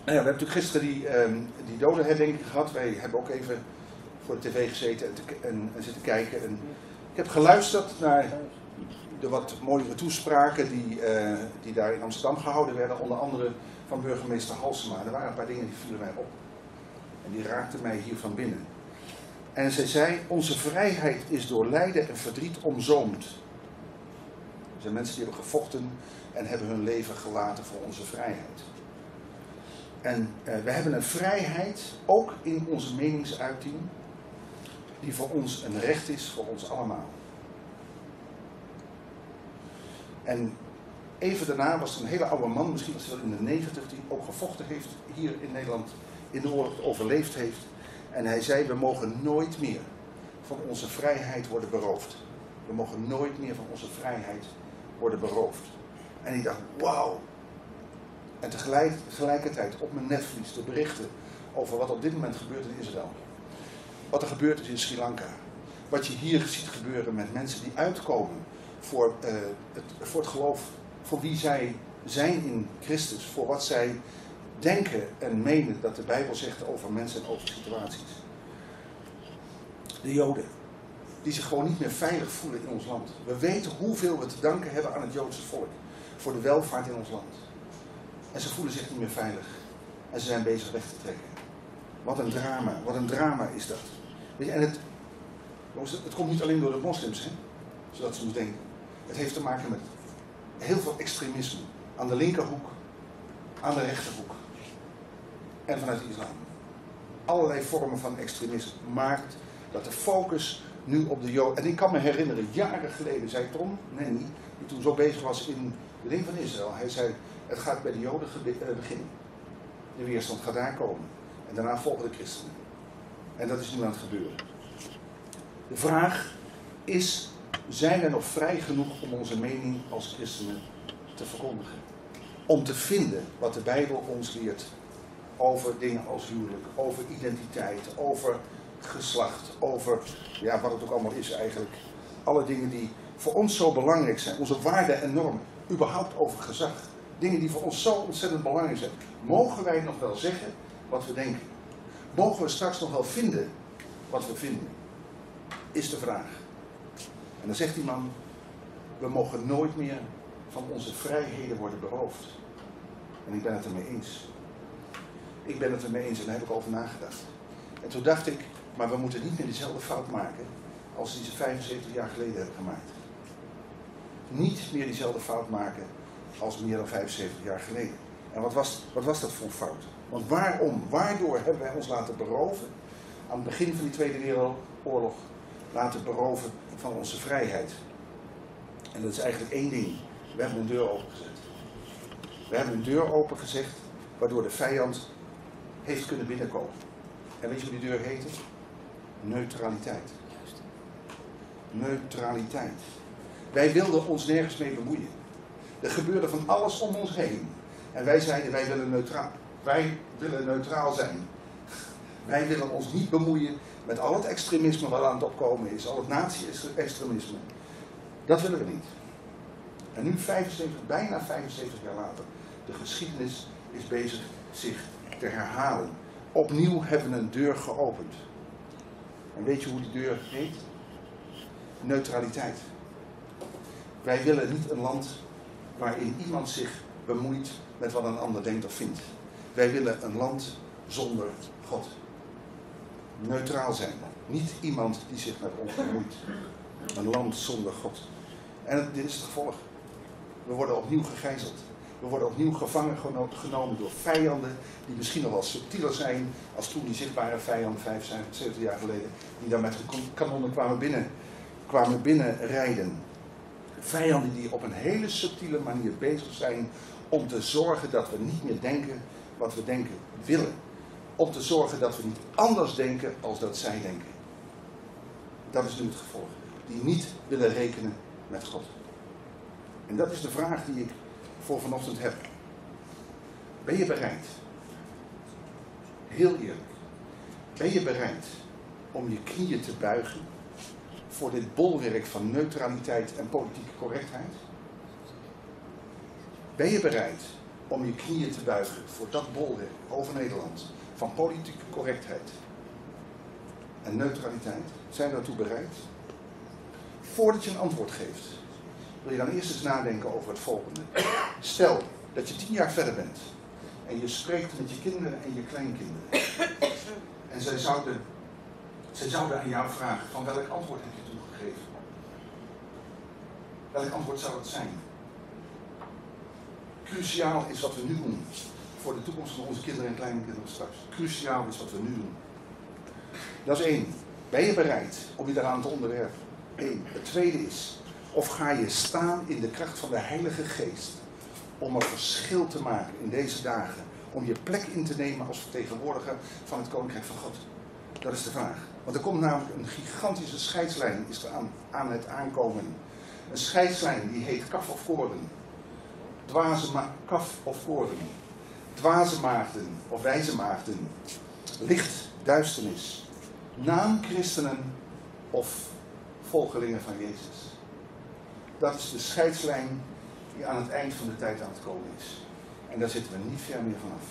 we hebben natuurlijk gisteren die dodenherdenking gehad. Wij hebben ook even voor de tv gezeten en zitten kijken. En ik heb geluisterd naar de wat mooiere toespraken die daar in Amsterdam gehouden werden. Onder andere van burgemeester Halsema. Er waren een paar dingen die vielen mij op. En die raakten mij hier van binnen. En zij zei, onze vrijheid is door lijden en verdriet omzoomd. Er zijn mensen die hebben gevochten en hebben hun leven gelaten voor onze vrijheid. En we hebben een vrijheid, ook in onze meningsuiting, die voor ons een recht is, voor ons allemaal. En even daarna was er een hele oude man, misschien was hij wel in de 90, die ook gevochten heeft hier in Nederland, in de oorlog overleefd heeft. En hij zei, we mogen nooit meer van onze vrijheid worden beroofd. We mogen nooit meer van onze vrijheid worden beroofd. En ik dacht, wauw. En tegelijkertijd op mijn netvlies de berichten over wat op dit moment gebeurt in Israël. Wat er gebeurt is in Sri Lanka. Wat je hier ziet gebeuren met mensen die uitkomen voor het geloof, voor wie zij zijn in Christus, voor wat zij denken en menen dat de Bijbel zegt over mensen en over situaties. De Joden, die zich gewoon niet meer veilig voelen in ons land. We weten hoeveel we te danken hebben aan het Joodse volk voor de welvaart in ons land. En ze voelen zich niet meer veilig. En ze zijn bezig weg te trekken. Wat een drama is dat. Weet je, en het komt niet alleen door de moslims, hè, zodat ze ons denken. Het heeft te maken met heel veel extremisme. Aan de linkerhoek, aan de rechterhoek. En vanuit de islam. Allerlei vormen van extremisme maakt dat de focus nu op de Joden... En ik kan me herinneren, jaren geleden zei Tom Nenny, die toen zo bezig was in de ding van Israël. Hij zei, het gaat bij de Joden beginnen. De weerstand gaat daar komen. En daarna volgen de christenen. En dat is nu aan het gebeuren. De vraag is, zijn we nog vrij genoeg om onze mening als christenen te verkondigen? Om te vinden wat de Bijbel ons leert over dingen als huwelijk, over identiteit, over geslacht, over ja, wat het ook allemaal is eigenlijk. Alle dingen die voor ons zo belangrijk zijn, onze waarden en normen, überhaupt over gezag. Dingen die voor ons zo ontzettend belangrijk zijn. Mogen wij nog wel zeggen wat we denken? Mogen we straks nog wel vinden wat we vinden? Is de vraag. En dan zegt die man, we mogen nooit meer van onze vrijheden worden beroofd. En ik ben het ermee eens. Ik ben het ermee eens en daar heb ik over nagedacht. En toen dacht ik, maar we moeten niet meer dezelfde fout maken als die ze 75 jaar geleden hebben gemaakt. Niet meer diezelfde fout maken als meer dan 75 jaar geleden. En wat was dat voor een fout? Want waardoor hebben wij ons laten beroven, aan het begin van die Tweede Wereldoorlog, laten beroven van onze vrijheid? En dat is eigenlijk één ding. We hebben een deur opengezet. We hebben een deur opengezet, waardoor de vijand heeft kunnen binnenkomen. En weet je hoe die deur heette? Neutraliteit. Neutraliteit. Wij wilden ons nergens mee bemoeien. Er gebeurde van alles om ons heen. En wij zeiden, wij willen neutraal zijn. Wij willen ons niet bemoeien met al het extremisme wat aan het opkomen is. Al het nazi-extremisme. Dat willen we niet. En nu bijna 75 jaar later. De geschiedenis is bezig zich te herhalen. Opnieuw hebben we een deur geopend. En weet je hoe die deur heet? Neutraliteit. Wij willen niet een land waarin iemand zich bemoeit met wat een ander denkt of vindt. Wij willen een land zonder God. Neutraal zijn. Niet iemand die zich met ons bemoeit. Een land zonder God. En dit is het gevolg. We worden opnieuw gegijzeld. We worden opnieuw gevangen genomen door vijanden die misschien nog wel subtieler zijn als toen die zichtbare vijanden 75 jaar geleden, die daar met kanonnen kwamen binnenrijden. Vijanden die op een hele subtiele manier bezig zijn om te zorgen dat we niet meer denken wat we denken willen. Om te zorgen dat we niet anders denken als dat zij denken. Dat is nu het gevolg. Die niet willen rekenen met God. En dat is de vraag die ik voor vanochtend heb. Ben je bereid? Heel eerlijk. Ben je bereid om je knieën te buigen voor dit bolwerk van neutraliteit en politieke correctheid? Ben je bereid om je knieën te buigen voor dat bolwerk over Nederland van politieke correctheid en neutraliteit? Zijn we daartoe bereid? Voordat je een antwoord geeft, wil je dan eerst eens nadenken over het volgende. Stel dat je 10 jaar verder bent en je spreekt met je kinderen en je kleinkinderen. En zij zouden aan jou vragen, van welk antwoord heb je toegegeven? Welk antwoord zou het zijn? Cruciaal is wat we nu doen. Voor de toekomst van onze kinderen en kleinkinderen straks. Cruciaal is wat we nu doen. Dat is 1. Ben je bereid om je daaraan te onderwerpen? 1. Het tweede is, of ga je staan in de kracht van de Heilige Geest om een verschil te maken in deze dagen, om je plek in te nemen als vertegenwoordiger van het Koninkrijk van God? Dat is de vraag. Want er komt namelijk een gigantische scheidslijn is er aan het aankomen. Een scheidslijn die heet kaf of koren. Kaf of koren. Dwaze maagden of wijze maagden. Licht, duisternis. Naam christenen of volgelingen van Jezus. Dat is de scheidslijn die aan het eind van de tijd aan het komen is. En daar zitten we niet ver meer vanaf.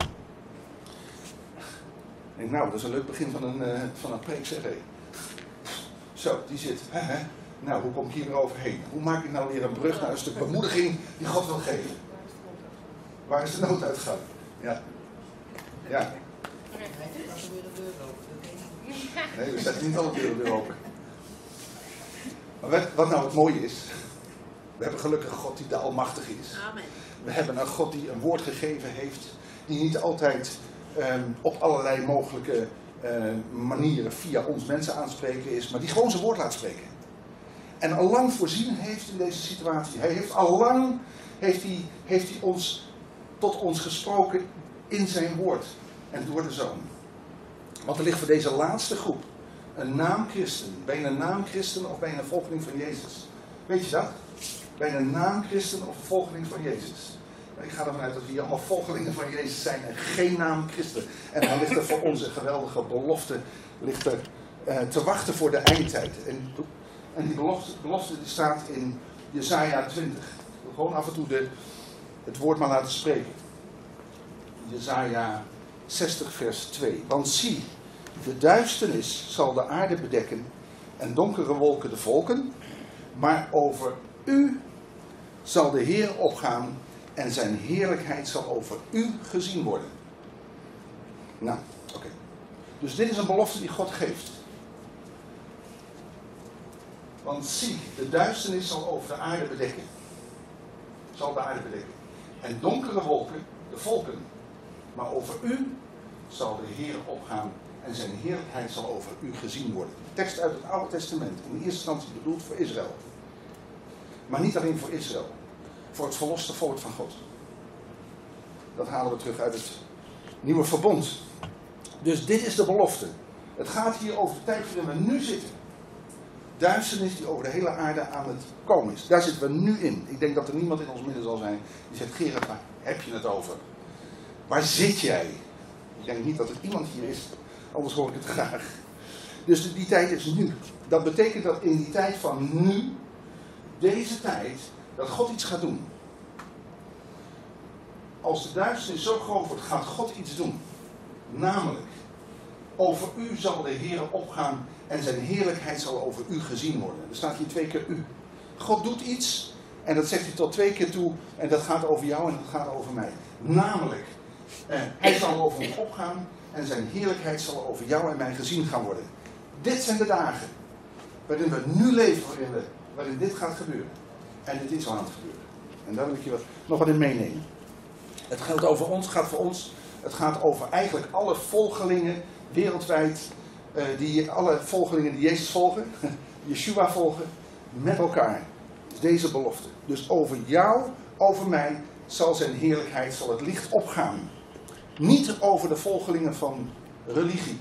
Ik denk, nou, dat is een leuk begin van een preek, zeg hé. Zo, die zit. Nou, hoe kom ik hier weer overheen? Hoe maak ik nou weer een brug naar een stuk bemoediging die God wil geven? Waar is de nooduitgang? Ja. Ja. Nee, we zetten niet alle deuren weer open. Maar wat nou het mooie is, we hebben gelukkig een God die de almachtig is. Amen. We hebben een God die een woord gegeven heeft, die niet altijd op allerlei mogelijke manieren via ons mensen aanspreken is, maar die gewoon zijn woord laat spreken. En allang voorzien heeft in deze situatie. Hij heeft allang tot ons gesproken in zijn woord en door de Zoon. Want er ligt voor deze laatste groep een naam christen. Ben je een naam christen of ben je een volgeling van Jezus? Weet je dat? Ben je een naam christen of een volgeling van Jezus? Ik ga ervan uit dat we hier allemaal volgelingen van Jezus zijn en geen naam christen. En dan ligt er voor ons een geweldige belofte te wachten voor de eindtijd. En die belofte die staat in Jesaja 20. Ik wil gewoon af en toe het woord maar laten spreken. Jesaja 60 vers 2. Want zie, de duisternis zal de aarde bedekken en donkere wolken de volken. Maar over u zal de Heer opgaan en zijn heerlijkheid zal over u gezien worden. Nou, oké. Dus dit is een belofte die God geeft. Want zie, de duisternis zal over de aarde bedekken. Zal de aarde bedekken. En donkere wolken, de volken. Maar over u zal de Heer opgaan en zijn heerlijkheid zal over u gezien worden. Tekst uit het Oude Testament. In eerste instantie bedoeld voor Israël. Maar niet alleen voor Israël. Voor het verloste volk van God. Dat halen we terug uit het nieuwe verbond. Dus dit is de belofte. Het gaat hier over de tijd waarin we nu zitten. Duisternis die over de hele aarde aan het komen is. Daar zitten we nu in. Ik denk dat er niemand in ons midden zal zijn die zegt, Gerard, waar heb je het over? Waar zit jij? Ik denk niet dat er iemand hier is, anders hoor ik het graag. Dus die tijd is nu. Dat betekent dat in die tijd van nu, deze tijd, dat God iets gaat doen. Als de duisternis zo groot wordt, gaat God iets doen. Namelijk, over u zal de Heer opgaan en zijn heerlijkheid zal over u gezien worden. Er staat hier 2 keer u. God doet iets en dat zegt hij tot 2 keer toe en dat gaat over jou en dat gaat over mij. Namelijk, hij zal over ons opgaan en zijn heerlijkheid zal over jou en mij gezien gaan worden. Dit zijn de dagen waarin we nu leven, waarin dit gaat gebeuren. En dit is al aan het gebeuren. En daar wil ik je nog wat in meenemen. Het geldt over ons, gaat voor ons. Het gaat over eigenlijk alle volgelingen wereldwijd. Alle volgelingen die Jezus volgen, Yeshua volgen, met elkaar. Deze belofte. Dus over jou, over mij, zal zijn heerlijkheid, zal het licht opgaan. Niet over de volgelingen van religie.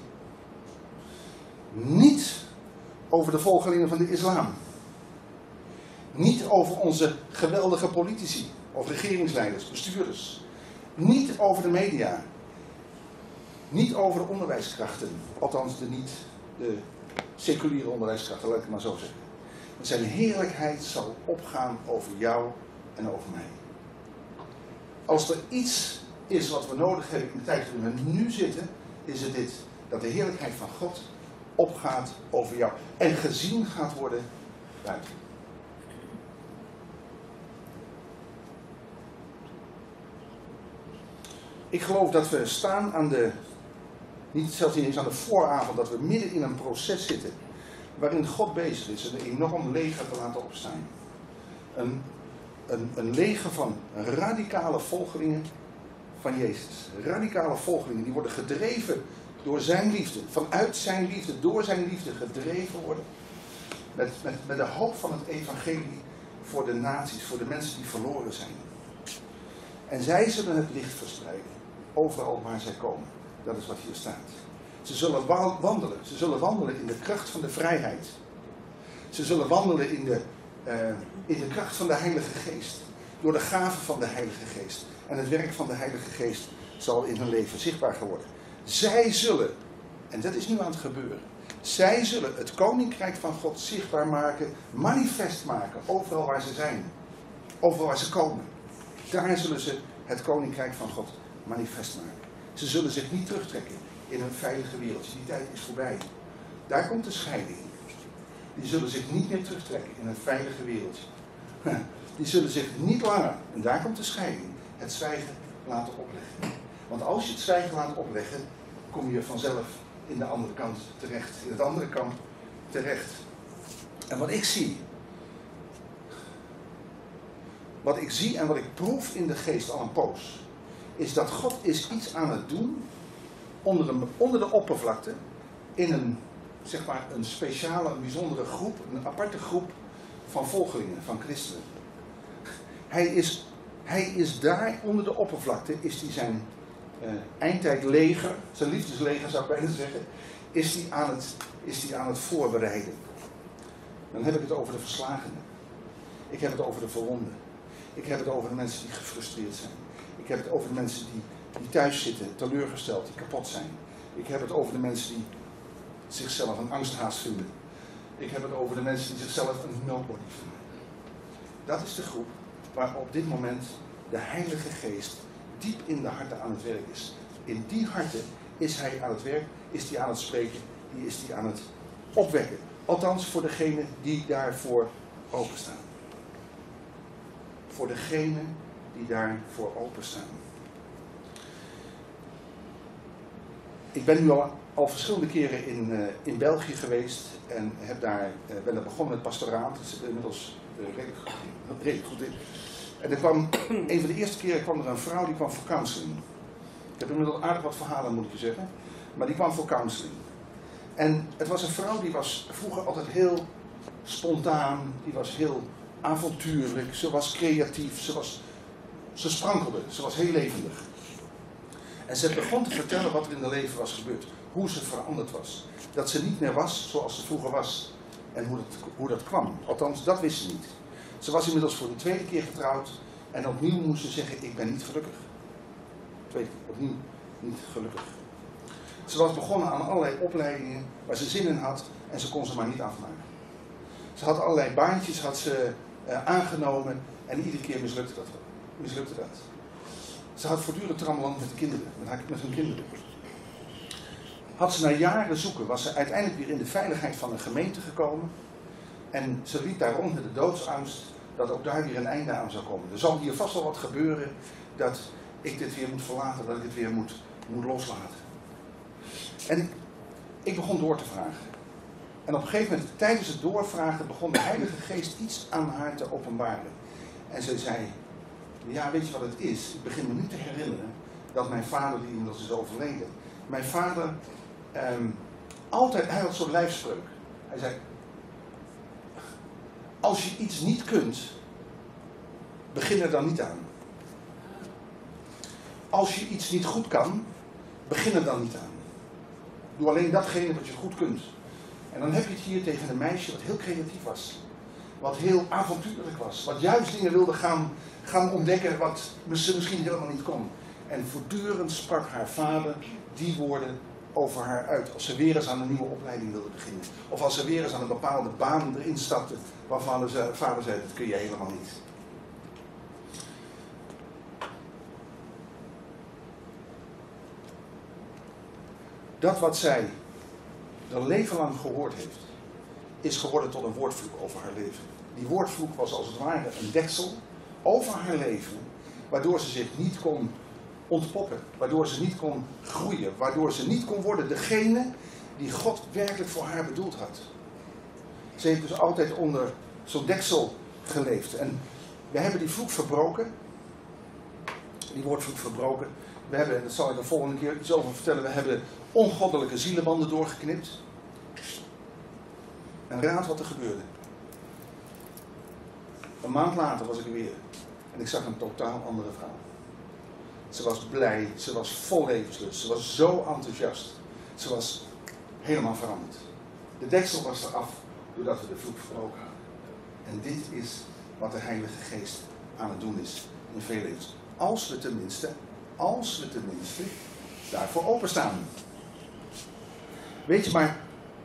Niet over de volgelingen van de islam. Niet over onze geweldige politici of regeringsleiders, bestuurders. Niet over de media. Niet over de onderwijskrachten. Althans de seculiere onderwijskrachten, laat ik het maar zo zeggen. Zijn heerlijkheid zal opgaan over jou en over mij. Als er iets is wat we nodig hebben in de tijd waarin we nu zitten, is het dit. Dat de heerlijkheid van God opgaat over jou. En gezien gaat worden buiten. Ik geloof dat we staan aan de, zelfs niet eens aan de vooravond, dat we midden in een proces zitten. Waarin God bezig is een enorm leger te laten opstaan. Een leger van radicale volgelingen van Jezus. Radicale volgelingen die worden gedreven door zijn liefde. Vanuit zijn liefde, door zijn liefde gedreven worden. Met de hoop van het evangelie voor de naties, voor de mensen die verloren zijn. En zij zullen het licht verspreiden. Overal waar zij komen. Dat is wat hier staat. Ze zullen wandelen. Ze zullen wandelen in de kracht van de vrijheid. Ze zullen wandelen in de kracht van de Heilige Geest. Door de gaven van de Heilige Geest. En het werk van de Heilige Geest zal in hun leven zichtbaar worden. Zij zullen, en dat is nu aan het gebeuren. Zij zullen het koninkrijk van God zichtbaar maken, manifest maken, overal waar ze zijn. Overal waar ze komen. Daar zullen ze het koninkrijk van God manifest maken. Ze zullen zich niet terugtrekken in een veilige wereldje. Die tijd is voorbij. Daar komt de scheiding. Die zullen zich niet meer terugtrekken in een veilige wereldje. Die zullen zich niet langer, en daar komt de scheiding, het zwijgen laten opleggen. Want als je het zwijgen laat opleggen, kom je vanzelf in de andere kant terecht. In het andere kamp terecht. En wat ik zie en wat ik proef in de geest al een poos, is dat God is iets aan het doen onder de oppervlakte in een speciale, een bijzondere groep, een aparte groep van volgelingen, van christenen. Hij is daar onder de oppervlakte, is hij zijn eindtijdleger, zijn liefdesleger zou ik bijna zeggen, is hij aan het voorbereiden. Dan heb ik het over de verslagenen. Ik heb het over de verwonden. Ik heb het over de mensen die gefrustreerd zijn. Ik heb het over de mensen die thuis zitten, teleurgesteld, die kapot zijn. Ik heb het over de mensen die zichzelf een angsthaas vinden. Ik heb het over de mensen die zichzelf een nobody vinden. Dat is de groep waar op dit moment de Heilige Geest diep in de harten aan het werk is. In die harten is hij aan het werk, is hij aan het spreken, is hij aan het opwekken. Althans voor degenen die daarvoor openstaan. Voor degenen die daarvoor openstaan. Ik ben nu al verschillende keren in België geweest en ben daar begonnen met pastoraat. Dat zit inmiddels redelijk goed in. En er kwam, een van de eerste keren kwam er een vrouw die kwam voor counseling. Ik heb inmiddels aardig wat verhalen, moet ik je zeggen. Maar die kwam voor counseling. En het was een vrouw die was vroeger altijd heel spontaan, die was heel avontuurlijk, ze was creatief, ze sprankelde, ze was heel levendig. En ze begon te vertellen wat er in haar leven was gebeurd, hoe ze veranderd was. Dat ze niet meer was zoals ze vroeger was en hoe dat kwam. Althans, dat wist ze niet. Ze was inmiddels voor de tweede keer getrouwd en opnieuw moest ze zeggen, ik ben niet gelukkig. Opnieuw niet gelukkig. Ze was begonnen aan allerlei opleidingen waar ze zin in had en ze kon ze maar niet afmaken. Ze had allerlei baantjes aangenomen en iedere keer mislukte dat. Ze had voortdurend trammeland met de kinderen, met hun kinderen. Had ze na jaren zoeken, was ze uiteindelijk weer in de veiligheid van een gemeente gekomen. En ze liep daar rond met de doodsangst dat ook daar weer een einde aan zou komen. Er zal hier vast wel wat gebeuren dat ik dit weer moet verlaten, dat ik dit weer moet loslaten. En ik begon door te vragen. En op een gegeven moment, tijdens het doorvragen, begon de Heilige Geest iets aan haar te openbaren. En ze zei, ja, weet je wat het is? Ik begin me nu te herinneren dat mijn vader, die inmiddels is overleden, mijn vader hij had zo'n lijfspreuk. Hij zei, als je iets niet kunt, begin er dan niet aan. Als je iets niet goed kan, begin er dan niet aan. Doe alleen datgene wat je goed kunt. En dan heb je het hier tegen een meisje wat heel creatief was. Wat heel avontuurlijk was. Wat juist dingen wilde gaan ontdekken wat ze misschien helemaal niet kon. En voortdurend sprak haar vader die woorden over haar uit. Als ze weer eens aan een nieuwe opleiding wilde beginnen. Of als ze weer eens aan een bepaalde baan erin stapte. Waarvan de vader zei, dat kun je helemaal niet. Dat wat zij haar leven lang gehoord heeft, is geworden tot een woordvloek over haar leven. Die woordvloek was als het ware een deksel over haar leven, waardoor ze zich niet kon ontpoppen, waardoor ze niet kon groeien, waardoor ze niet kon worden degene die God werkelijk voor haar bedoeld had. Ze heeft dus altijd onder zo'n deksel geleefd. En we hebben die vloek verbroken, die woordvloek verbroken. We hebben, en dat zal ik de volgende keer iets over vertellen, we hebben ongoddelijke zielenbanden doorgeknipt. En raad wat er gebeurde. Een maand later was ik er weer. En ik zag een totaal andere vrouw. Ze was blij, ze was vol levenslust, ze was zo enthousiast. Ze was helemaal veranderd. De deksel was eraf doordat we de vloek verbroken hadden. En dit is wat de Heilige Geest aan het doen is in veel levens. Als we tenminste daarvoor openstaan. Weet je, maar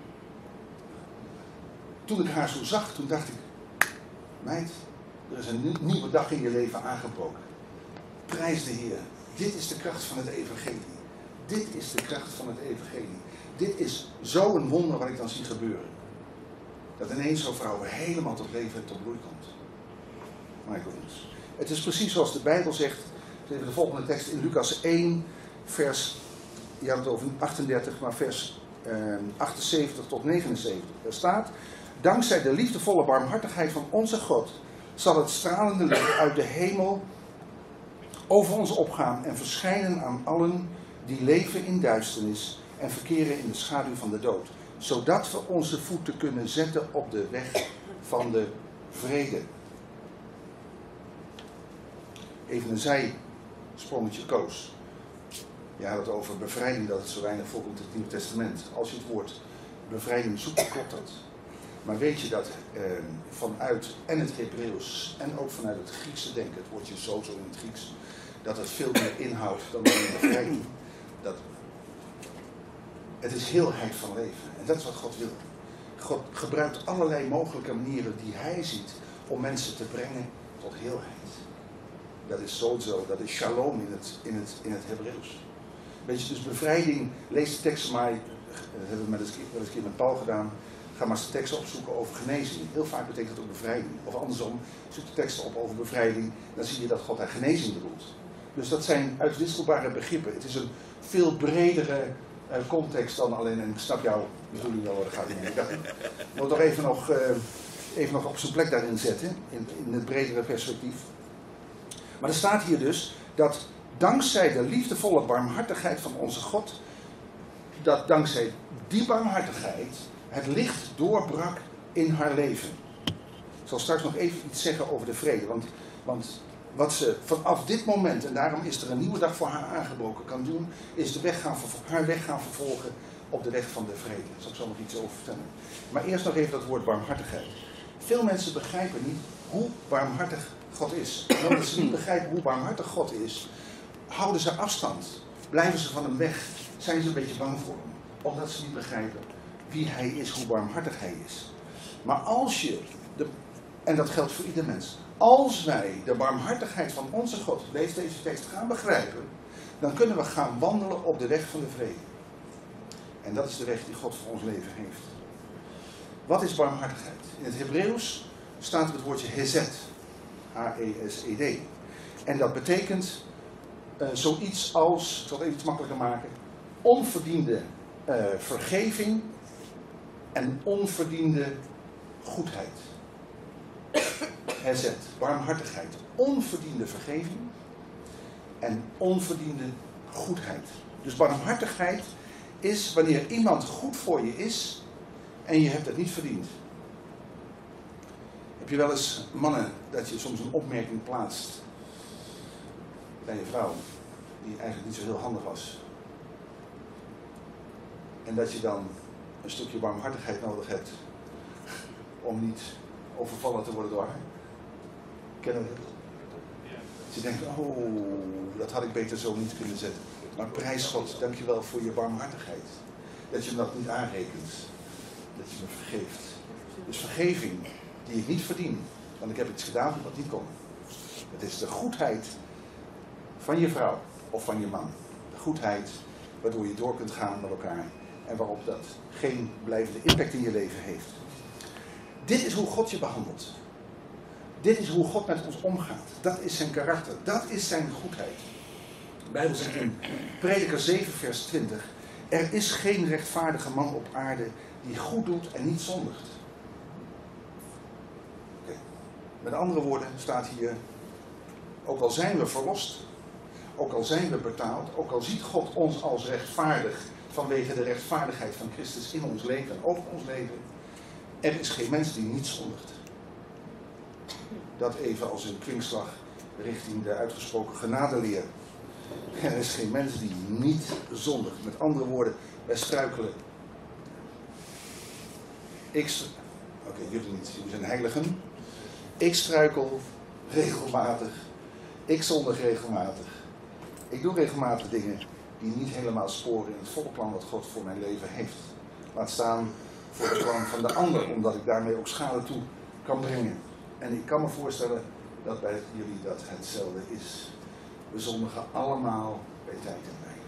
toen ik haar zo zag, toen dacht ik, meid, er is een nieuwe dag in je leven aangebroken. Prijs de Heer. Dit is de kracht van het evangelie. Dit is de kracht van het evangelie. Dit is zo'n wonder wat ik dan zie gebeuren. Dat ineens zo'n vrouw weer helemaal tot leven en tot bloei komt. My goodness. Het is precies zoals de Bijbel zegt. Even de volgende tekst in Lucas 1, vers, je had het over 38, maar vers 78 tot 79. Er staat, dankzij de liefdevolle barmhartigheid van onze God zal het stralende licht uit de hemel over ons opgaan en verschijnen aan allen die leven in duisternis en verkeren in de schaduw van de dood. Zodat we onze voeten kunnen zetten op de weg van de vrede. Even een zijsprongetje, Koos. Je had het over bevrijding, dat het zo weinig voorkomt in het Nieuwe Testament. Als je het woord bevrijding zoekt, klopt dat. Maar weet je dat vanuit en het Hebreeuws en ook vanuit het Griekse denken, het woordje sozo in het Grieks, dat het veel meer inhoudt dan alleen bevrijding. Het is heelheid van leven. En dat is wat God wil. God gebruikt allerlei mogelijke manieren die hij ziet om mensen te brengen tot heelheid. Dat is sozo, dat is shalom in het Hebreeuws. Weet je, dus bevrijding, lees de teksten maar, dat hebben we wel eens een keer met Paul gedaan. Ga maar eens de teksten opzoeken over genezing. Heel vaak betekent dat ook bevrijding. Of andersom, zoek de teksten op over bevrijding, dan zie je dat God daar genezing bedoelt. Dus dat zijn uitwisselbare begrippen. Het is een veel bredere context dan alleen, en ik snap jouw bedoeling wel, dat gaat niet meer. Ik moet toch even nog op zijn plek daarin zetten, in het bredere perspectief. Maar er staat hier dus dat dankzij de liefdevolle barmhartigheid van onze God, dat dankzij die barmhartigheid het licht doorbrak in haar leven. Ik zal straks nog even iets zeggen over de vrede, want wat ze vanaf dit moment, en daarom is er een nieuwe dag voor haar aangebroken, kan doen, is haar weg gaan vervolgen op de weg van de vrede. Daar zal ik zo nog iets over vertellen. Maar eerst nog even dat woord barmhartigheid. Veel mensen begrijpen niet hoe barmhartig God is. En omdat ze niet begrijpen hoe barmhartig God is, houden ze afstand. Blijven ze van hem weg. Zijn ze een beetje bang voor hem. Omdat ze niet begrijpen wie hij is, hoe barmhartig hij is. Maar als je, en dat geldt voor ieder mens, als wij de barmhartigheid van onze God, lees deze tekst, gaan begrijpen, dan kunnen we gaan wandelen op de weg van de vrede. En dat is de weg die God voor ons leven heeft. Wat is barmhartigheid? In het Hebreeuws staat het woordje hesed. H-E-S-E-D. En dat betekent zoiets als, ik zal het even iets makkelijker maken, onverdiende vergeving en onverdiende goedheid. Hesed, barmhartigheid, onverdiende vergeving en onverdiende goedheid. Dus barmhartigheid is wanneer iemand goed voor je is en je hebt het niet verdiend. Heb je wel eens, mannen, dat je soms een opmerking plaatst bij je vrouw, die eigenlijk niet zo heel handig was. En dat je dan een stukje barmhartigheid nodig hebt om niet overvallen te worden door haar. Kennen we dat? Dat je denkt, oh, dat had ik beter zo niet kunnen zetten. Maar prijs God, dankjewel voor je barmhartigheid. Dat je me dat niet aanrekent. Dat je me vergeeft. Dus vergeving die ik niet verdien. Want ik heb iets gedaan wat niet kon. Het is de goedheid van je vrouw of van je man. De goedheid waardoor je door kunt gaan met elkaar en waarop dat geen blijvende impact in je leven heeft. Dit is hoe God je behandelt. Dit is hoe God met ons omgaat. Dat is zijn karakter. Dat is zijn goedheid. De Bijbel zegt in Prediker 7 vers 20. Er is geen rechtvaardige man op aarde die goed doet en niet zondigt. Okay. Met andere woorden staat hier, ook al zijn we verlost, ook al zijn we betaald, ook al ziet God ons als rechtvaardig vanwege de rechtvaardigheid van Christus in ons leven en over ons leven, er is geen mens die niet zondigt. Dat even als een kwinkslag richting de uitgesproken genadeleer. Er is geen mens die niet zondigt. Met andere woorden, wij struikelen. Oké, jullie niet, jullie zijn heiligen. Ik struikel regelmatig. Ik zondig regelmatig. Ik doe regelmatig dingen die niet helemaal sporen in het volle plan wat God voor mijn leven heeft. Laat staan voor het plan van de ander, omdat ik daarmee ook schade toe kan brengen. En ik kan me voorstellen dat bij jullie dat hetzelfde is. We zondigen allemaal bij tijd en wijle.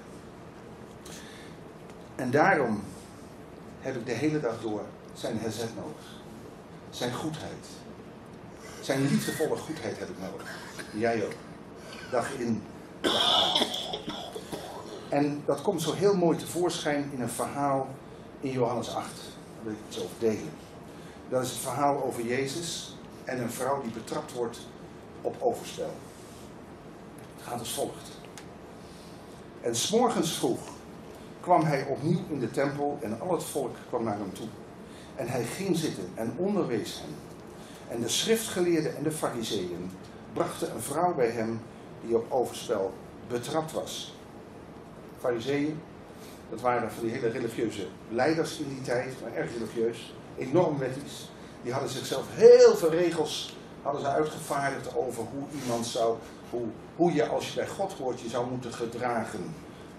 En daarom heb ik de hele dag door zijn herzet nodig. Zijn goedheid. Zijn liefdevolle goedheid heb ik nodig. Jij ook. Dag in, dag uit. En dat komt zo heel mooi tevoorschijn in een verhaal in Johannes 8. Daar wil ik iets over delen. Dat is het verhaal over Jezus en een vrouw die betrapt wordt op overspel. Het gaat als volgt. En 's morgens vroeg kwam hij opnieuw in de tempel en al het volk kwam naar hem toe. En hij ging zitten en onderwees hen. En de schriftgeleerden en de farizeeën brachten een vrouw bij hem die op overspel betrapt was. Farizeeën, dat waren van die hele religieuze leiders in die tijd, maar erg religieus, enorm wettisch. Die hadden zichzelf heel veel regels hadden ze uitgevaardigd over hoe iemand zou, hoe je als je bij God hoort, je zou moeten gedragen.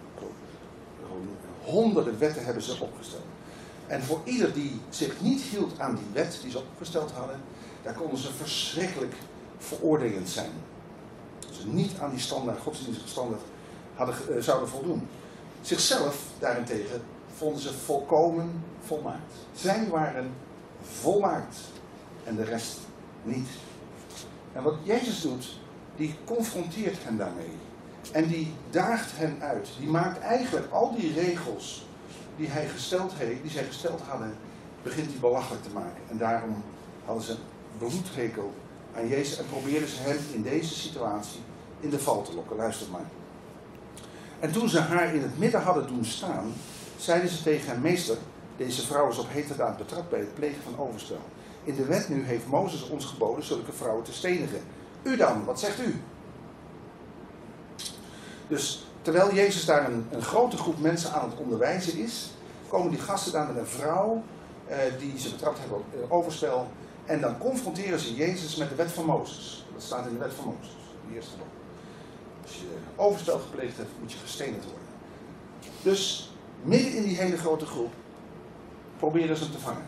Honderden wetten hebben ze opgesteld. En voor ieder die zich niet hield aan die wet die ze opgesteld hadden, daar konden ze verschrikkelijk veroordelend zijn. Als ze niet aan die standaard, godsdienstige standaard zouden voldoen. Zichzelf daarentegen vonden ze volkomen volmaakt. Zij waren volmaakt en de rest niet. En wat Jezus doet, die confronteert hen daarmee. En die daagt hen uit. Die maakt eigenlijk al die regels die zij gesteld hadden, begint hij belachelijk te maken. En daarom hadden ze bloedhekel aan Jezus en probeerden ze hem in deze situatie in de val te lokken. Luister maar. En toen ze haar in het midden hadden doen staan, zeiden ze tegen hem: Meester, deze vrouw is op heterdaad betrapt bij het plegen van overspel. In de wet nu heeft Mozes ons geboden zulke vrouwen te stenigen. U dan, wat zegt u? Dus terwijl Jezus daar een grote groep mensen aan het onderwijzen is, komen die gasten daar met een vrouw die ze betrapt hebben op overspel. En dan confronteren ze Jezus met de wet van Mozes. Dat staat in de wet van Mozes, de eerste boek. Als je overspel gepleegd hebt, moet je gestenigd worden. Dus midden in die hele grote groep proberen ze hem te vangen.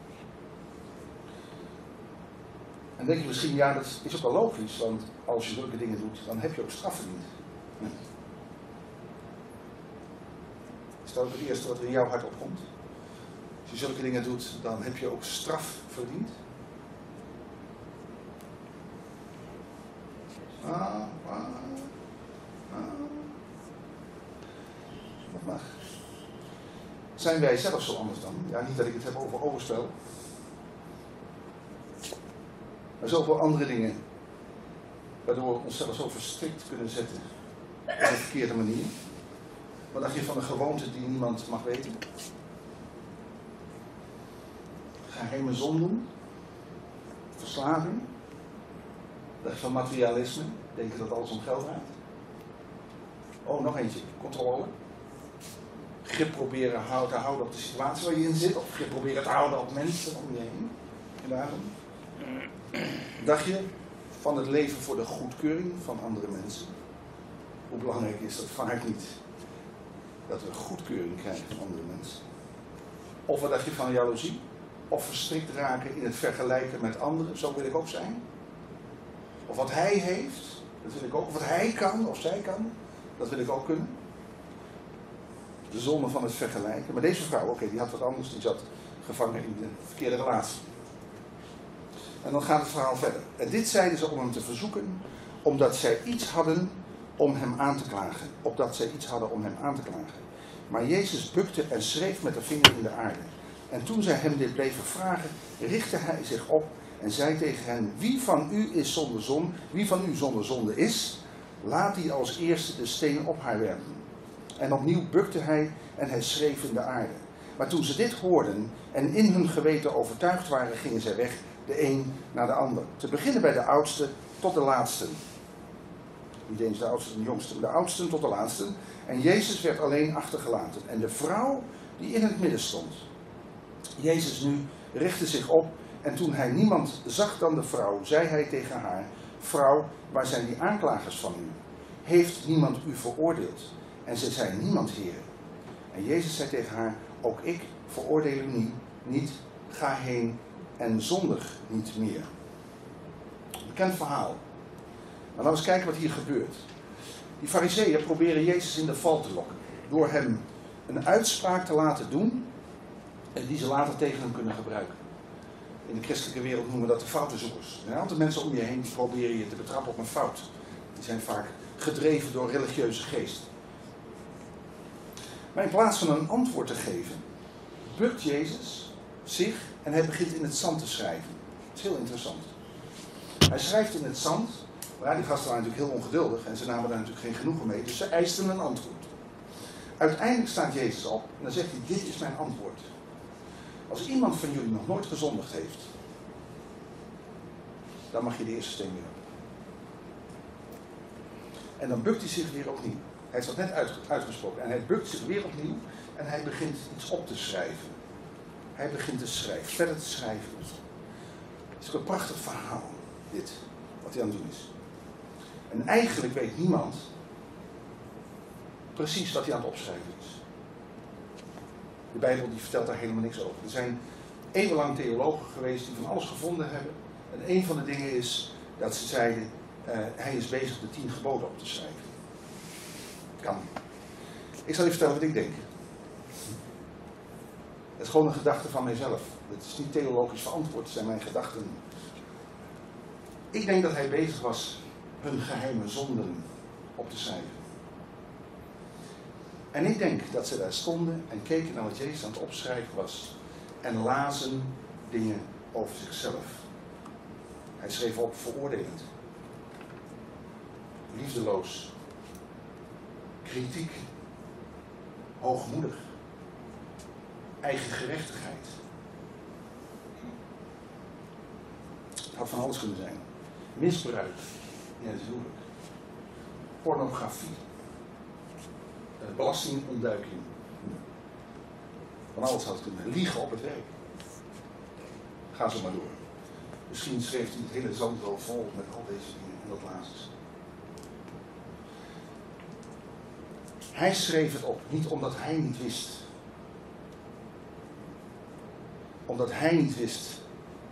En denk je misschien, ja, dat is ook wel logisch, want als je zulke dingen doet, dan heb je ook straf verdiend. Is dat ook het eerste wat er in jouw hart opkomt? Als je zulke dingen doet, dan heb je ook straf verdiend. Dat mag. Zijn wij zelf zo anders dan? Ja, niet dat ik het heb over overspel. Maar zoveel andere dingen. Waardoor we onszelf zo verstrikt kunnen zetten. Op een verkeerde manier. Wat dacht je van een gewoonte die niemand mag weten? Geheime zonden. Verslaving. Dacht je van materialisme. Denken dat alles om geld gaat. Oh, nog eentje. Controle. Grip proberen te houden op de situatie waar je in zit. Of grip proberen te houden op mensen om je heen. En daarom. Dacht je van het leven voor de goedkeuring van andere mensen? Hoe belangrijk is dat vaak niet? Dat we goedkeuring krijgen van andere mensen. Of wat dacht je van jaloezie? Of verstrikt raken in het vergelijken met anderen? Zo wil ik ook zijn. Of wat hij heeft, dat wil ik ook. Of wat hij kan, of zij kan, dat wil ik ook kunnen. de zonde van het vergelijken. Maar deze vrouw, oké, die had wat anders. Die zat gevangen in de verkeerde relatie. En dan gaat het verhaal verder. En dit zeiden ze om hem te verzoeken, omdat zij iets hadden om hem aan te klagen. Opdat zij iets hadden om hem aan te klagen. Maar Jezus bukte en schreef met de vinger in de aarde. En toen zij hem dit bleven vragen, richtte hij zich op en zei tegen hen: wie van u is zonder zonde? Wie van u zonder zonde is, laat die als eerste de steen op haar werpen. En opnieuw bukte hij en hij schreef in de aarde. Maar toen ze dit hoorden en in hun geweten overtuigd waren, gingen zij weg, de een naar de ander. Te beginnen bij de oudste tot de laatste. Niet eens de oudste en de jongste, maar de oudsten tot de laatste. En Jezus werd alleen achtergelaten. En de vrouw die in het midden stond. Jezus nu richtte zich op en toen hij niemand zag dan de vrouw, zei hij tegen haar: vrouw, waar zijn die aanklagers van u? Heeft niemand u veroordeeld? En ze zei: niemand, Heer. En Jezus zei tegen haar: ook ik veroordeel u niet, ga heen en zondig niet meer. Bekend verhaal. Maar laten we eens kijken wat hier gebeurt. Die fariseeën proberen Jezus in de val te lokken. Door hem een uitspraak te laten doen en die ze later tegen hem kunnen gebruiken. In de christelijke wereld noemen we dat de foutenzoekers. Er zijn een aantal mensen om je heen die proberen je te betrappen op een fout. Die zijn vaak gedreven door religieuze geest. Maar in plaats van een antwoord te geven, bukt Jezus zich en hij begint in het zand te schrijven. Dat is heel interessant. Hij schrijft in het zand, maar die gasten waren natuurlijk heel ongeduldig en ze namen daar natuurlijk geen genoegen mee, dus ze eisten een antwoord. Uiteindelijk staat Jezus op en dan zegt hij: dit is mijn antwoord. Als iemand van jullie nog nooit gezondigd heeft, dan mag je de eerste steen weer op. En dan bukt hij zich weer opnieuw. Hij heeft dat net uitgesproken. En hij bukt zich weer opnieuw en hij begint iets op te schrijven. Hij begint te schrijven, verder te schrijven. Het is ook een prachtig verhaal, dit, wat hij aan het doen is. En eigenlijk weet niemand precies wat hij aan het opschrijven is. De Bijbel die vertelt daar helemaal niks over. Er zijn eeuwenlang theologen geweest die van alles gevonden hebben. En een van de dingen is dat ze zeiden: hij is bezig de 10 geboden op te schrijven. Kan. Ik zal je vertellen wat ik denk. Het is gewoon een gedachte van mijzelf. Het is niet theologisch verantwoord, het zijn mijn gedachten. Ik denk dat hij bezig was hun geheime zonden op te schrijven. En ik denk dat ze daar stonden en keken naar wat Jezus aan het opschrijven was. En lazen dingen over zichzelf. Hij schreef op veroordelend. Liefdeloos. Kritiek. Hoogmoedig. Eigen gerechtigheid. Het had van alles kunnen zijn. Misbruik in het huwelijk. Pornografie. Belastingontduiking. Van alles had het kunnen. Liegen op het werk. Ga zo maar door. Misschien schreef hij het hele zand wel vol met al deze dingen en dat lazen ze. Hij schreef het op, niet omdat hij niet wist. Omdat hij niet wist.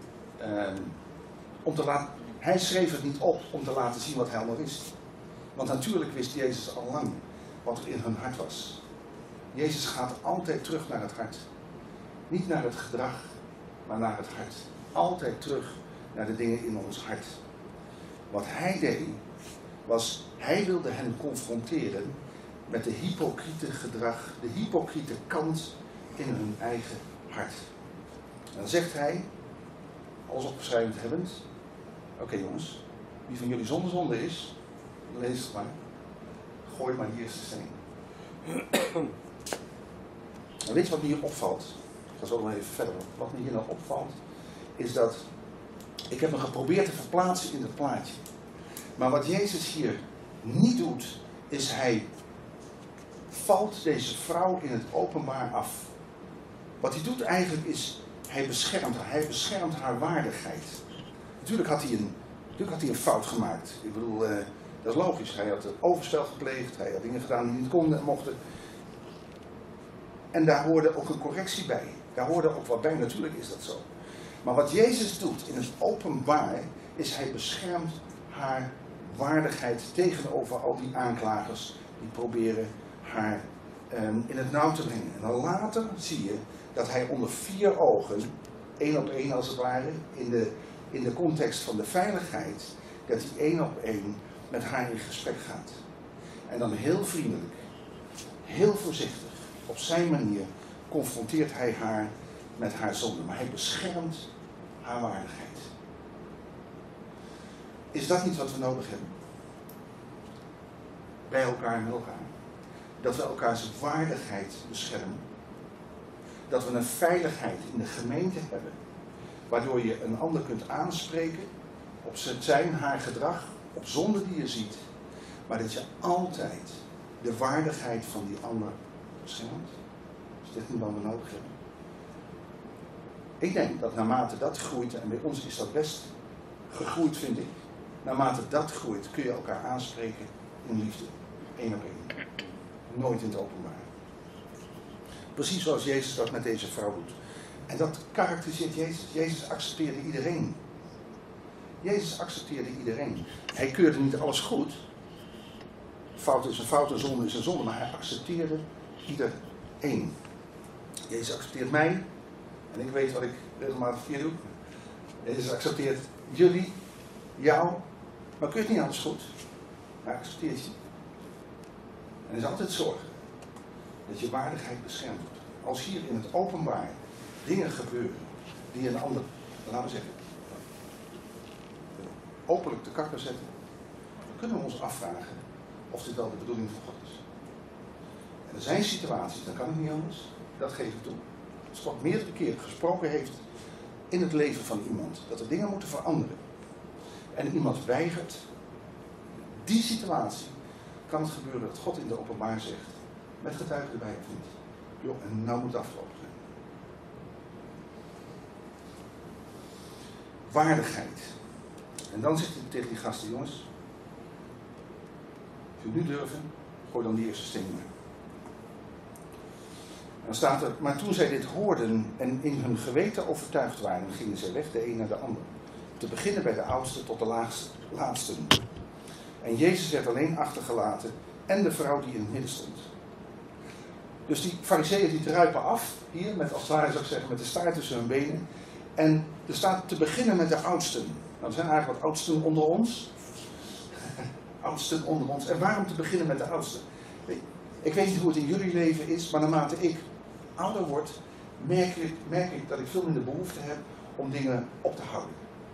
Hij schreef het niet op om te laten zien wat hij allemaal wist. Want natuurlijk wist Jezus al lang wat er in hun hart was. Jezus gaat altijd terug naar het hart. Niet naar het gedrag, maar naar het hart. Altijd terug naar de dingen in ons hart. Wat hij deed, was, hij wilde hen confronteren met de hypocriete gedrag, de hypocriete kant in hun eigen hart. En dan zegt hij, alles opgeschreven hebbend: oké jongens, wie van jullie zonder zonde is, lees het maar. Gooi maar die eerste steen. En weet je wat me hier opvalt? Ik ga zo nog even verder. Wat me hier nou opvalt, is dat ik heb me geprobeerd te verplaatsen in het plaatje. Maar wat Jezus hier niet doet, is hij valt deze vrouw in het openbaar af. Wat hij doet eigenlijk is, hij beschermt haar. Hij beschermt haar waardigheid. Natuurlijk had hij een fout gemaakt. Ik bedoel, dat is logisch. Hij had overspel gepleegd. Hij had dingen gedaan die niet konden en mochten. En daar hoorde ook een correctie bij. Daar hoorde ook wat bij. Natuurlijk is dat zo. Maar wat Jezus doet in het openbaar, is hij beschermt haar waardigheid tegenover al die aanklagers die proberen haar in het nauw te brengen. En dan later zie je dat hij onder 4 ogen, 1 op 1 als het ware, in de context van de veiligheid, dat hij 1 op 1 met haar in gesprek gaat. En dan heel vriendelijk, heel voorzichtig, op zijn manier confronteert hij haar met haar zonde. Maar hij beschermt haar waardigheid. Is dat niet wat we nodig hebben? Bij elkaar, met elkaar. Dat we elkaars waardigheid beschermen. Dat we een veiligheid in de gemeente hebben. Waardoor je een ander kunt aanspreken op zijn, haar gedrag, op zonde die je ziet. Maar dat je altijd de waardigheid van die ander beschermt. Is dit niet wat we nodig hebben? Ik denk dat naarmate dat groeit, en bij ons is dat best gegroeid, vind ik. Naarmate dat groeit kun je elkaar aanspreken in liefde. 1 op 1. Nooit in het openbaar. Precies zoals Jezus dat met deze vrouw doet. En dat karakteriseert Jezus. Jezus accepteerde iedereen. Jezus accepteerde iedereen. Hij keurde niet alles goed. Fout is een fout, een zonde is een zonde. Maar hij accepteerde iedereen. Jezus accepteert mij. En ik weet wat ik regelmatig verkeerd doe. Jezus accepteert jullie, jou. Maar keurt niet alles goed. Hij accepteert je. En er is altijd zorgen dat je waardigheid beschermd wordt. Als hier in het openbaar dingen gebeuren die een ander, laten we zeggen, openlijk te kakken zetten, dan kunnen we ons afvragen of dit wel de bedoeling van God is. En er zijn situaties, dan kan het niet anders, dat geef ik toe. Als God meerdere keren gesproken heeft in het leven van iemand, dat er dingen moeten veranderen. En iemand weigert, die situatie kan het gebeuren dat God in de openbaar zegt, met getuigen erbij of niet. Joh, en nou moet het afgelopen zijn. Waardigheid. En dan zegt hij tegen die gasten, jongens, als jullie nu durven, gooi dan die eerste steen maar. Dan staat er, maar toen zij dit hoorden en in hun geweten overtuigd waren, gingen zij weg, de een naar de ander. Te beginnen bij de oudste tot de laatste. En Jezus werd alleen achtergelaten en de vrouw die in het midden stond. Dus die fariseeën die druipen af, hier, met, als het ware zou ik zeggen, met de staart tussen hun benen. En er staat te beginnen met de oudsten. Nou, er zijn eigenlijk wat oudsten onder ons. Oudsten onder ons. En waarom te beginnen met de oudsten? Ik weet niet hoe het in jullie leven is, maar naarmate ik ouder word, merk ik dat ik veel minder behoefte heb om dingen op te houden.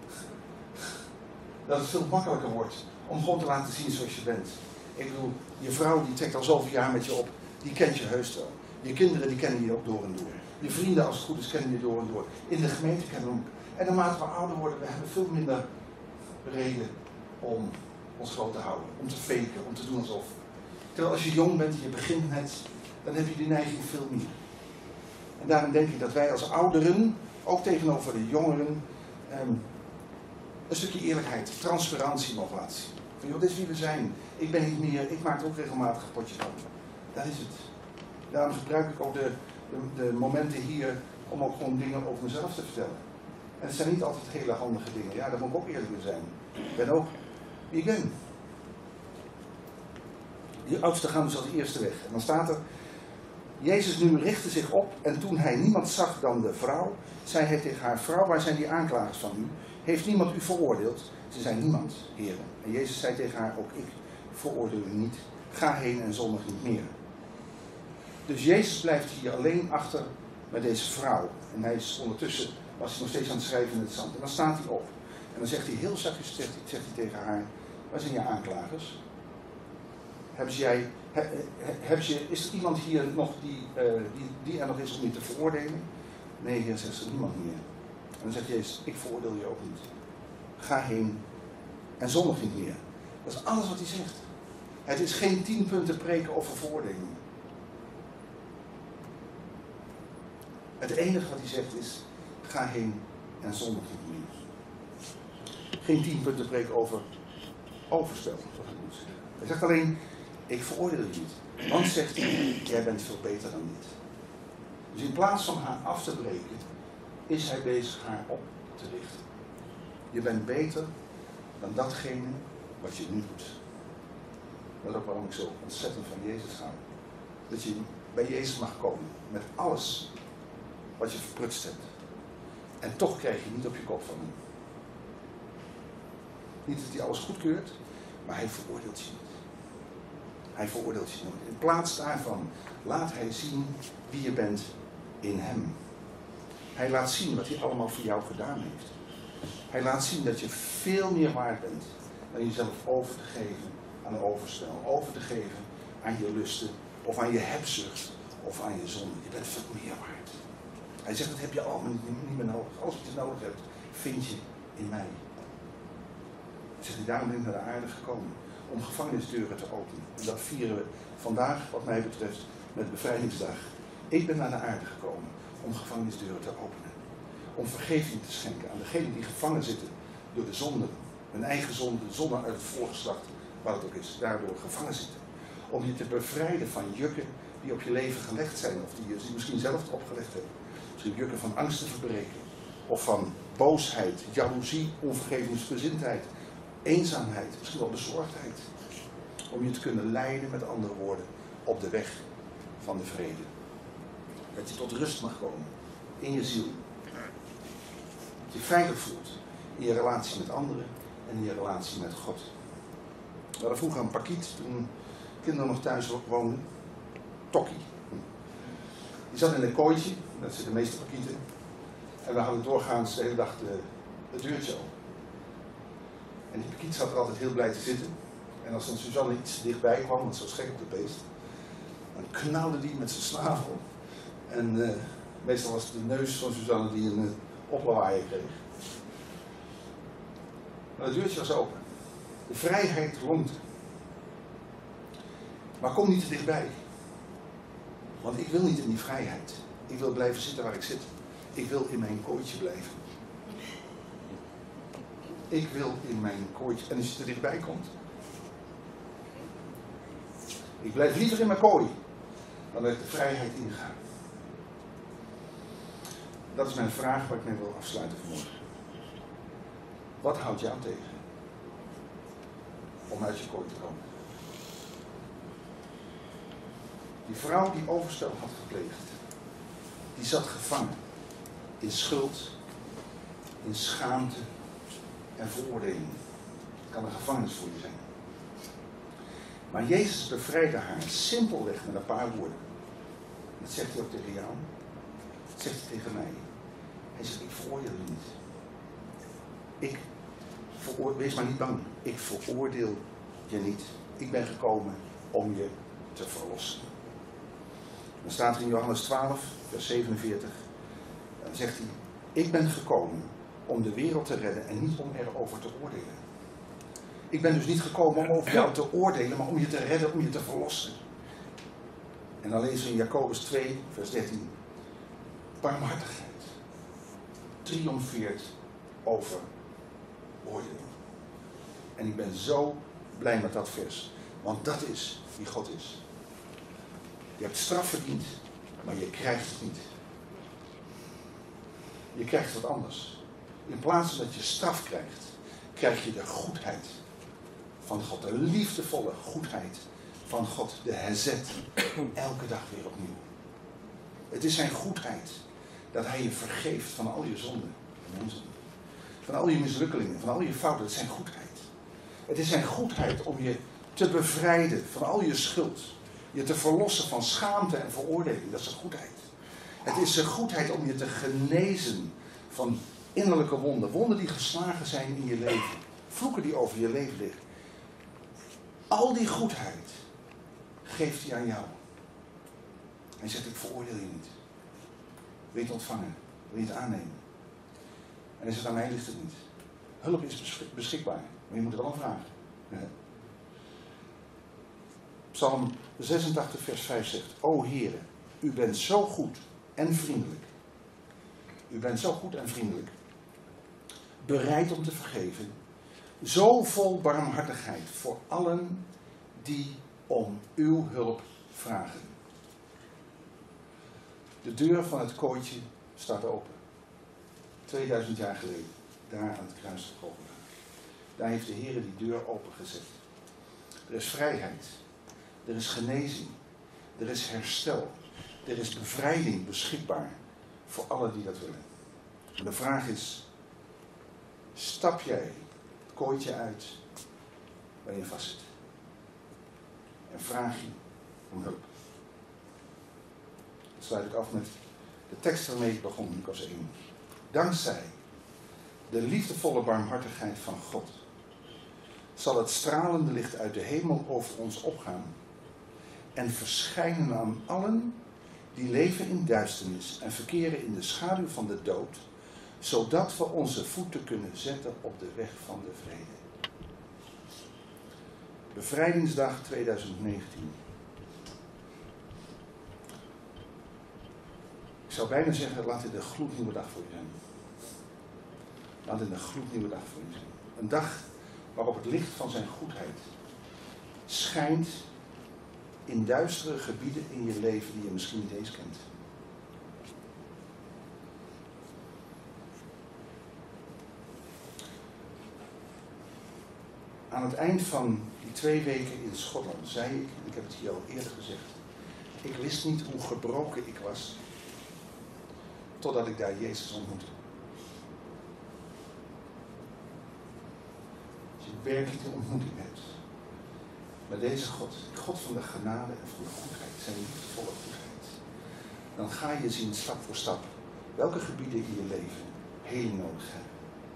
Dat het veel makkelijker wordt om gewoon te laten zien zoals je bent. Ik bedoel, je vrouw die trekt al zoveel jaar met je op, die kent je heus wel. Je kinderen die kennen je ook door en door. Je vrienden als het goed is kennen je door en door. In de gemeente kennen we hem. En naarmate we ouder worden, we hebben veel minder reden om ons groot te houden. Om te faken, om te doen alsof. Terwijl als je jong bent en je begint net, dan heb je die neiging veel meer. En daarom denk ik dat wij als ouderen, ook tegenover de jongeren, een stukje eerlijkheid, transparantie mogen laten zien. Van, joh, dit is wie we zijn. Ik ben niet meer, ik maak er ook regelmatig een potje van. Dat is het. Daarom gebruik ik ook de momenten hier om ook gewoon dingen over mezelf te vertellen. En het zijn niet altijd hele handige dingen. Ja, daar moet ik ook eerlijk in zijn. Ik ben ook wie ik ben. Die oudsten gaan dus als eerste weg. En dan staat er, Jezus nu richtte zich op en toen hij niemand zag dan de vrouw, zei hij tegen haar, vrouw, waar zijn die aanklagers van u? Heeft niemand u veroordeeld? Ze zei niemand, heren. En Jezus zei tegen haar, ook ik veroordeel u niet. Ga heen en zondig niet meer. Dus Jezus blijft hier alleen achter met deze vrouw. En hij is ondertussen, was hij nog steeds aan het schrijven in het zand. En dan staat hij op. En dan zegt hij heel zachtjes, zegt hij tegen haar, waar zijn je aanklagers? Is er iemand hier nog die er nog is om je te veroordelen? Nee, Heer, zegt ze, niemand meer. En dan zegt Jezus, ik veroordeel je ook niet. Ga heen en zondig niet meer. Dat is alles wat hij zegt. Het is geen 10 punten preken over veroordeling. Het enige wat hij zegt is, ga heen en zondig niet meer. Geen 10 punten preken over overspel, zoals ik moet zeggen. Hij zegt alleen, ik veroordeel je niet. Want, zegt hij, jij bent veel beter dan dit. Dus in plaats van haar af te breken, is hij bezig haar op te richten. Je bent beter dan datgene wat je nu doet. Dat is ook waarom ik zo ontzettend van Jezus hou. Dat je bij Jezus mag komen. Met alles wat je verprutst hebt. En toch krijg je niet op je kop van hem. Niet dat hij alles goedkeurt, maar hij veroordeelt je niet. Hij veroordeelt je niet. In plaats daarvan laat hij zien wie je bent in hem. Hij laat zien wat hij allemaal voor jou gedaan heeft. Hij laat zien dat je veel meer waard bent dan jezelf over te geven aan een overspel. Over te geven aan je lusten of aan je hebzucht of aan je zonde. Je bent veel meer waard. Hij zegt, dat heb je allemaal niet meer nodig. Alles wat je nodig hebt, vind je in mij. Hij zegt, daarom ben ik naar de aarde gekomen. Om gevangenisdeuren te openen. En dat vieren we vandaag, wat mij betreft, met bevrijdingsdag. Ik ben naar de aarde gekomen om gevangenisdeuren te openen. Om vergeving te schenken aan degenen die gevangen zitten door de zonde. Hun eigen zonde, de zonde uit het voorgeslacht, wat het ook is, daardoor gevangen zitten. Om je te bevrijden van jukken die op je leven gelegd zijn. Of die je misschien zelf opgelegd hebt. Misschien jukken van angst te verbreken. Of van boosheid, jaloezie, onvergevingsgezindheid. Eenzaamheid, misschien wel bezorgdheid. Om je te kunnen leiden, met andere woorden, op de weg van de vrede. Dat je tot rust mag komen in je ziel. Dat je veilig voelt in je relatie met anderen en in je relatie met God. We hadden vroeger een parkiet toen kinderen nog thuis woonden. Tokkie. Die zat in een kooitje, dat zitten de meeste parkieten. En we hadden doorgaans de hele dag het deurtje open. En die parkiet zat er altijd heel blij te zitten. En als dan Suzanne iets dichtbij kwam, want ze was gek op de beest, dan knalde die met zijn snavel. En meestal was het de neus van Suzanne die een oplawaaier kreeg. Maar het deurtje was open. De vrijheid lonkte. Maar kom niet te dichtbij. Want ik wil niet in die vrijheid. Ik wil blijven zitten waar ik zit. Ik wil in mijn kooitje blijven. Ik wil in mijn kooitje. En als je er dichtbij komt. Ik blijf liever in mijn kooi. Dan dat ik de vrijheid inga. Dat is mijn vraag waar ik mee wil afsluiten vanmorgen. Wat houdt jou tegen? Om uit je kooi te komen. Die vrouw die overstel had gepleegd. Die zat gevangen. In schuld. In schaamte. En veroordeling. Het kan een gevangenis voor je zijn. Maar Jezus bevrijdde haar simpelweg met een paar woorden. Dat zegt hij ook tegen jou. Dat zegt hij tegen mij. Hij zegt, ik veroordeel je niet. Wees maar niet bang. Ik veroordeel je niet. Ik ben gekomen om je te verlossen. Dan staat er in Johannes 12, vers 47. Dan zegt hij, ik ben gekomen om de wereld te redden en niet om erover te oordelen. Ik ben dus niet gekomen om over jou te oordelen, maar om je te redden, om je te verlossen. En dan lezen we in Jacobus 2, vers 13. Barmhartigheid triomfeert over oordeel. En ik ben zo blij met dat vers. Want dat is wie God is. Je hebt straf verdiend, maar je krijgt het niet. Je krijgt wat anders. In plaats van dat je straf krijgt, krijg je de goedheid van God. De liefdevolle goedheid van God. De hezet. Elke dag weer opnieuw. Het is zijn goedheid dat hij je vergeeft van al je zonden. Van al je mislukkelingen, van al je fouten. Het is zijn goedheid. Het is zijn goedheid om je te bevrijden van al je schuld. Je te verlossen van schaamte en veroordeling. Dat is zijn goedheid. Het is zijn goedheid om je te genezen van innerlijke wonden. Wonden die geslagen zijn in je leven. Vloeken die over je leven liggen. Al die goedheid geeft hij aan jou. Hij zegt, ik veroordeel je niet. Wil je het ontvangen? Wil je het aannemen? En hij zegt, aan mij ligt het niet. Hulp is beschikbaar, maar je moet er wel aan vragen. Ja. Psalm 86 vers 5 zegt, O Heere, u bent zo goed en vriendelijk. U bent zo goed en vriendelijk. Bereid om te vergeven. Zo vol barmhartigheid voor allen die om uw hulp vragen. De deur van het kooitje staat open. 2000 jaar geleden. Daar aan het kruis van Golgotha. Daar heeft de Heer die deur opengezet. Er is vrijheid. Er is genezing. Er is herstel. Er is bevrijding beschikbaar voor allen die dat willen. En de vraag is, stap jij het kooitje uit waar je vast zit? En vraag je om hulp. Dan sluit ik af met de tekst waarmee ik begon, Lucas 1. Dankzij de liefdevolle barmhartigheid van God zal het stralende licht uit de hemel over ons opgaan en verschijnen aan allen die leven in duisternis en verkeren in de schaduw van de dood, zodat we onze voeten kunnen zetten op de weg van de vrede. Bevrijdingsdag 2019. Ik zou bijna zeggen, laat dit een gloednieuwe dag voor je zijn. Laat dit een gloednieuwe dag voor je zijn. Een dag waarop het licht van zijn goedheid schijnt in duistere gebieden in je leven die je misschien niet eens kent. Aan het eind van die 2 weken in Schotland zei ik heb het hier al eerder gezegd, ik wist niet hoe gebroken ik was, totdat ik daar Jezus ontmoette. Als je werkelijk een ontmoeting hebt met deze God, God van de genade en van de goedheid, zijn liefdevolle goedheid, dan ga je zien stap voor stap welke gebieden in je leven heling nodig hebben.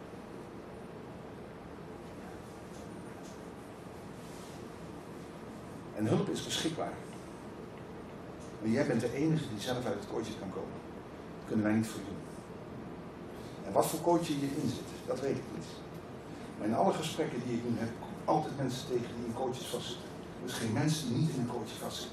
En hulp is beschikbaar. Maar jij bent de enige die zelf uit het kooitje kan komen. Dat kunnen wij niet voor je doen. En wat voor kooitje je in zit, dat weet ik niet. Maar in alle gesprekken die ik nu heb, kom ik altijd mensen tegen die in kooitjes vastzitten. Er is geen mens die niet in een kooitje vastzit.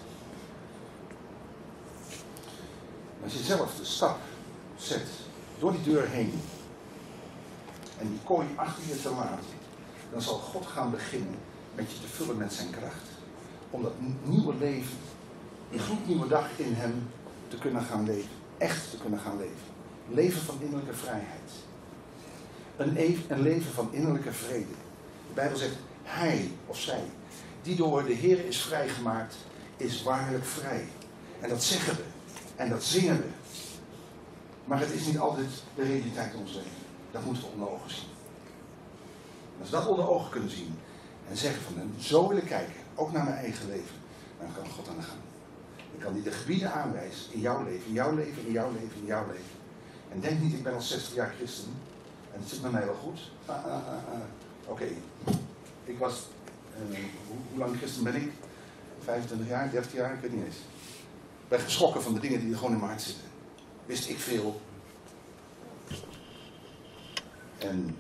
Als je zelf de stap zet, door die deur heen, en die kooi achter je te laten, dan zal God gaan beginnen met je te vullen met zijn kracht. Om dat nieuwe leven, een gloednieuwe dag in hem te kunnen gaan leven. Echt te kunnen gaan leven. Leven van innerlijke vrijheid. Een leven van innerlijke vrede. De Bijbel zegt, hij of zij, die door de Heer is vrijgemaakt, is waarlijk vrij. En dat zeggen we. En dat zingen we. Maar het is niet altijd de realiteit in ons leven. Dat moeten we onder ogen zien. En als we dat onder ogen kunnen zien en zeggen van hem, zo willen kijken, ook naar mijn eigen leven, dan kan God aan de gang. Dan kan hij de gebieden aanwijzen in jouw leven, in jouw leven, in jouw leven, in jouw leven. En denk niet, ik ben al 60 jaar christen en het zit met mij wel goed. Oké. Ik was, hoe lang christen ben ik? 25 jaar, 30 jaar, ik weet niet eens. Ik ben geschrokken van de dingen die er gewoon in mijn hart zitten. Wist ik veel. En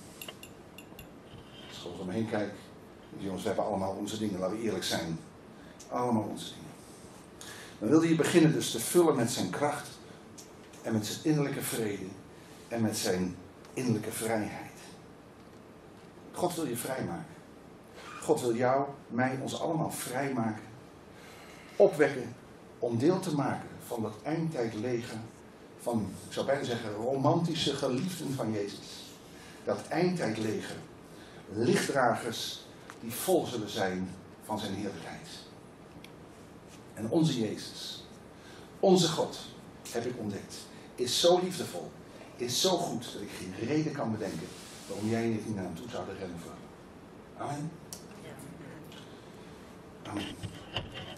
als ik om me heen kijk, jongens, we hebben allemaal onze dingen, laten we eerlijk zijn. Allemaal onze dingen. Dan wilde je beginnen dus te vullen met zijn kracht en met zijn innerlijke vrede en met zijn innerlijke vrijheid. God wil je vrijmaken. God wil jou, mij, ons allemaal vrijmaken. Opwekken om deel te maken van dat eindtijdleger van, ik zou bijna zeggen, romantische geliefden van Jezus. Dat eindtijdleger. Lichtdragers die vol zullen zijn van zijn heerlijkheid. En onze Jezus, onze God, heb ik ontdekt, is zo liefdevol, is zo goed, dat ik geen reden kan bedenken waarom jij niet naar hem toe zou rennen voor. Amen. Amen.